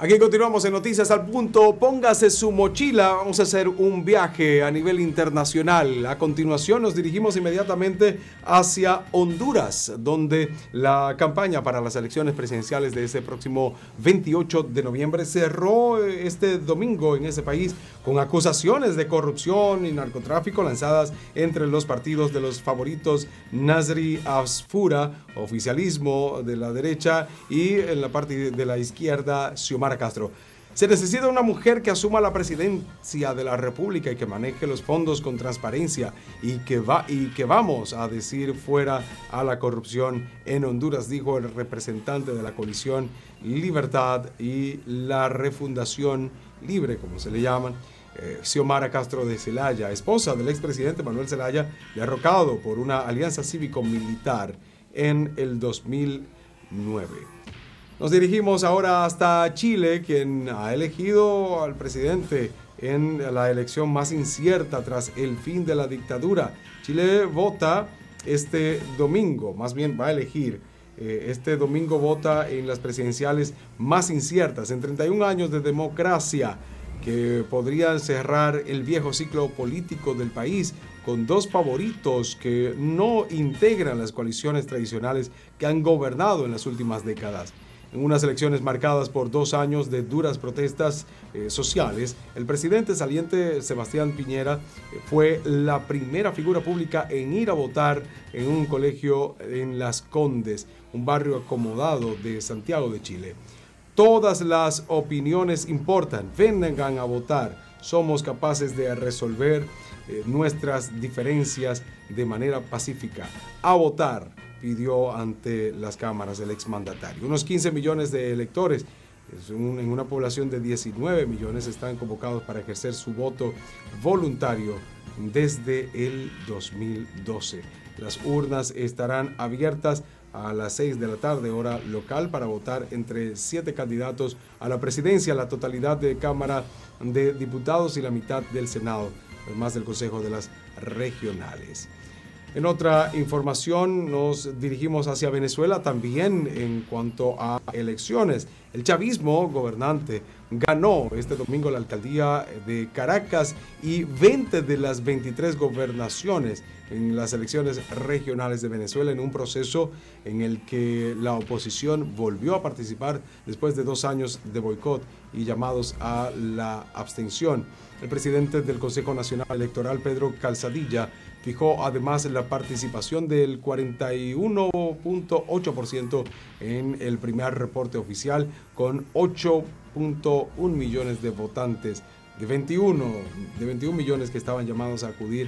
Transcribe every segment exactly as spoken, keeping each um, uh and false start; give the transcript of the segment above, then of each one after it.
Aquí continuamos en Noticias al Punto. Póngase su mochila, vamos a hacer un viaje a nivel internacional. A continuación nos dirigimos inmediatamente hacia Honduras, donde la campaña para las elecciones presidenciales de este próximo veintiocho de noviembre cerró este domingo en ese país con acusaciones de corrupción y narcotráfico lanzadas entre los partidos de los favoritos Nasri Asfura, oficialismo de la derecha, y en la parte de la izquierda, Xiomara Castro. Se necesita una mujer que asuma la presidencia de la República y que maneje los fondos con transparencia y que, va, y que vamos a decir fuera a la corrupción en Honduras, dijo el representante de la coalición Libertad y la Refundación Libre, como se le llaman, eh, Xiomara Castro de Zelaya, esposa del expresidente Manuel Zelaya, derrocado por una alianza cívico-militar en el dos mil nueve. Nos dirigimos ahora hasta Chile, quien ha elegido al presidente en la elección más incierta tras el fin de la dictadura. Chile vota este domingo, más bien va a elegir, eh, este domingo vota en las presidenciales más inciertas, en treinta y un años de democracia, que podrían cerrar el viejo ciclo político del país con dos favoritos que no integran las coaliciones tradicionales que han gobernado en las últimas décadas. En unas elecciones marcadas por dos años de duras protestas eh, sociales, el presidente saliente Sebastián Piñera eh, fue la primera figura pública en ir a votar en un colegio en Las Condes, un barrio acomodado de Santiago de Chile. Todas las opiniones importan, vengan a votar, somos capaces de resolver eh, nuestras diferencias de manera pacífica. A votar, pidió ante las cámaras el exmandatario. Unos quince millones de electores, es un, en una población de diecinueve millones, están convocados para ejercer su voto voluntario desde el dos mil doce. Las urnas estarán abiertas a las seis de la tarde, hora local, para votar entre siete candidatos a la presidencia, la totalidad de Cámara de Diputados y la mitad del Senado, además del Consejo de las Regionales. En otra información nos dirigimos hacia Venezuela también en cuanto a elecciones. El chavismo gobernante ganó este domingo la alcaldía de Caracas y veinte de las veintitrés gobernaciones en las elecciones regionales de Venezuela, en un proceso en el que la oposición volvió a participar después de dos años de boicot y llamados a la abstención. El presidente del Consejo Nacional Electoral, Pedro Calzadilla, fijó además la participación del cuarenta y uno punto ocho por ciento en el primer reporte oficial, con ocho punto uno millones de votantes de veintiuno, de veintiún millones que estaban llamados a acudir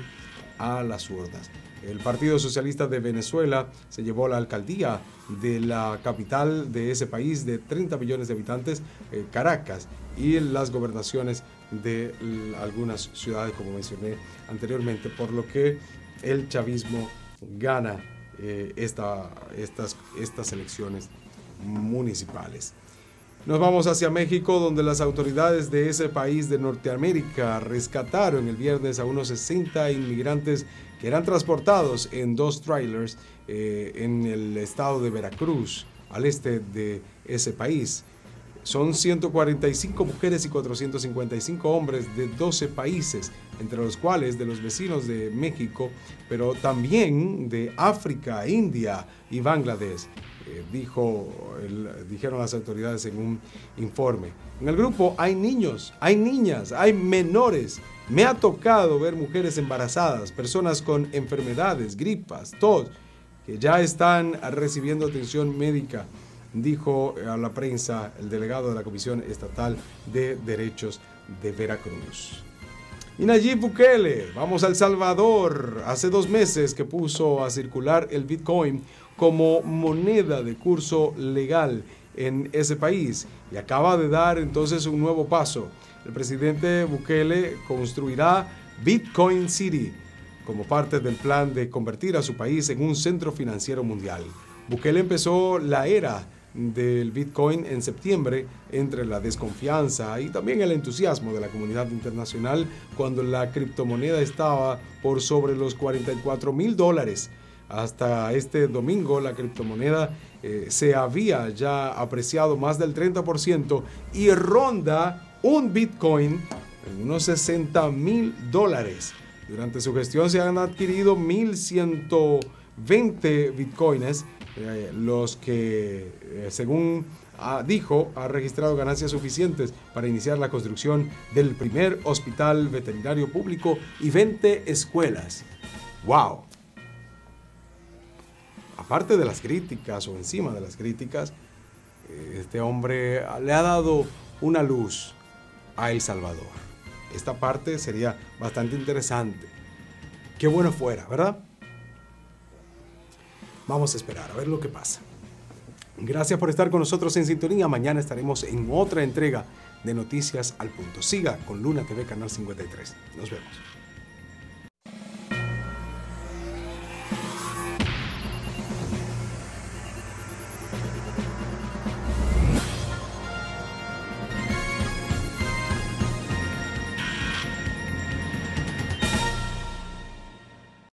a las urnas. El Partido Socialista de Venezuela se llevó la alcaldía de la capital de ese país de treinta millones de habitantes, eh, Caracas, y las gobernaciones de algunas ciudades, como mencioné anteriormente, por lo que el chavismo gana eh, esta, estas, estas elecciones municipales. Nos vamos hacia México, donde las autoridades de ese país de Norteamérica rescataron el viernes a unos sesenta inmigrantes que eran transportados en dos trailers eh, en el estado de Veracruz, al este de ese país. Son ciento cuarenta y cinco mujeres y cuatrocientos cincuenta y cinco hombres de doce países, entre los cuales de los vecinos de México, pero también de África, India y Bangladesh, eh, dijo, el, dijeron las autoridades en un informe. En el grupo hay niños, hay niñas, hay menores. Me ha tocado ver mujeres embarazadas, personas con enfermedades, gripas, tos, que ya están recibiendo atención médica, dijo a la prensa el delegado de la Comisión Estatal de Derechos de Veracruz. Y Nayib Bukele, vamos a El Salvador, hace dos meses que puso a circular el Bitcoin como moneda de curso legal en ese país y acaba de dar entonces un nuevo paso. El presidente Bukele construirá Bitcoin City como parte del plan de convertir a su país en un centro financiero mundial. Bukele empezó la era del Bitcoin en septiembre entre la desconfianza y también el entusiasmo de la comunidad internacional cuando la criptomoneda estaba por sobre los cuarenta y cuatro mil dólares. Hasta este domingo la criptomoneda eh, se había ya apreciado más del treinta por ciento y ronda un Bitcoin en unos sesenta mil dólares. Durante su gestión se han adquirido mil ciento veinte bitcoins, eh, los que, eh, según ah, dijo, ha registrado ganancias suficientes para iniciar la construcción del primer hospital veterinario público y veinte escuelas. ¡Wow! Aparte de las críticas o encima de las críticas, este hombre le ha dado una luz a El Salvador. Esta parte sería bastante interesante. Qué bueno fuera, ¿verdad? Vamos a esperar a ver lo que pasa. Gracias por estar con nosotros en sintonía. Mañana estaremos en otra entrega de Noticias al Punto. Siga con Luna T V Canal cincuenta y tres. Nos vemos.